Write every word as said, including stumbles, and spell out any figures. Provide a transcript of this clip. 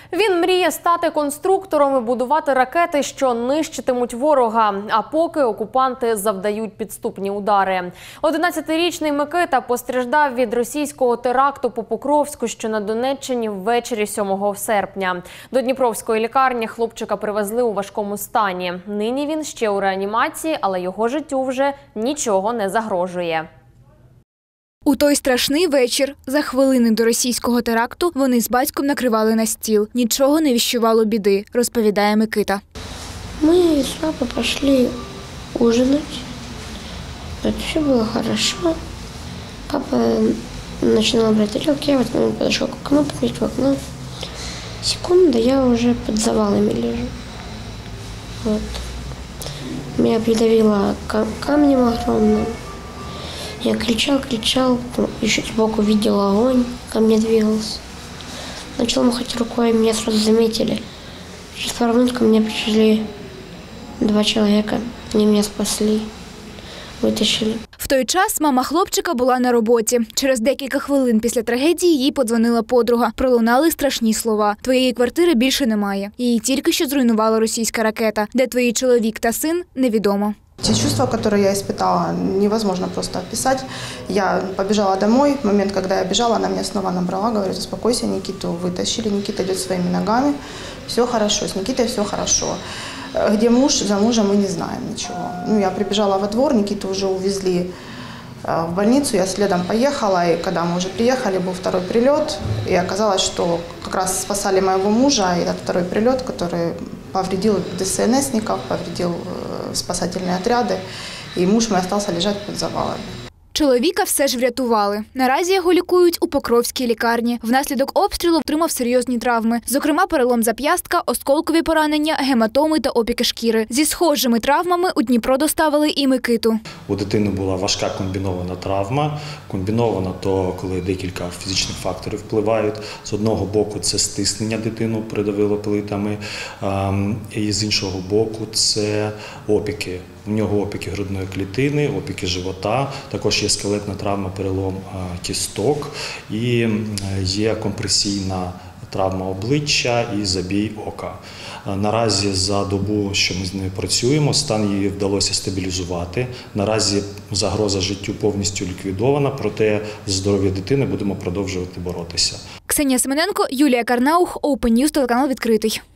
Він мріє стати конструктором і будувати ракети, що нищитимуть ворога, а поки окупанти завдають підступні удари. одинадцятирічний Микита постраждав від російського теракту по Покровську, що на Донеччині, ввечері сьомого серпня. До Дніпровської лікарні хлопчика привезли у важкому стані. Нині він ще у реанімації, але його життю вже нічого не загрожує. У той страшний вечір, за хвилини до російського теракту, вони з батьком накривали на стіл. Нічого не віщувало біди, розповідає Микита. Ми з папою пішли ужинати. Все було добре. Папа починав брати тарілки, я в этот момент підійшов к окну, посмотреть в окно. Секунда, я вже під завалами лежу. Вот. Меня придавило камнем огромным. Я кричал, кричал, еще сбоку видел огонь, ко мне двигался. Начал махать рукой, меня сразу заметили. Через пару минут ко мне пришли два человека, они меня спасли, вытащили. В той час мама хлопчика була на роботі. Через декілька хвилин після трагедії їй подзвонила подруга. Пролунали страшні слова. «Твоєї квартири більше немає. Її тільки що зруйнувала російська ракета. Де твої чоловік та син – невідомо». Те чувства, которые я испытала, невозможно просто описать. Я побежала домой. В момент, когда я бежала, она меня снова набрала, говорит: успокойся, Никиту вытащили, Никита идет своими ногами, все хорошо, с Никитой все хорошо. Где муж, за мужем мы не знаем ничего. Ну, я прибежала во двор, Никиту уже увезли в больницу, я следом поехала, и когда мы уже приехали, был второй прилет, и оказалось, что как раз спасали моего мужа, и этот второй прилет, который повредил ДСНСников, повредил спасательные отряды, и муж мой остался лежать под завалами. Чоловіка все ж врятували. Наразі його лікують у Покровській лікарні. Внаслідок обстрілу отримав серйозні травми. Зокрема, перелом зап'ястка, осколкові поранення, гематоми та опіки шкіри. Зі схожими травмами у Дніпро доставили і Микиту. У дитини була важка комбінована травма. Комбінована то, коли декілька фізичних факторів впливають. З одного боку це стиснення, дитину придавило плитами, і з іншого боку це опіки. У нього опіки грудної клітини, опіки живота, також є скелетна травма, перелом кісток і є компресійна травма обличчя і забій ока. Наразі за добу, що ми з нею працюємо, стан її вдалося стабілізувати. Наразі загроза життю повністю ліквідована, проте з здоров'я дитини будемо продовжувати боротися. Ксенія Семененко, Юлія Карнаух, Open News, телеканал «Відкритий».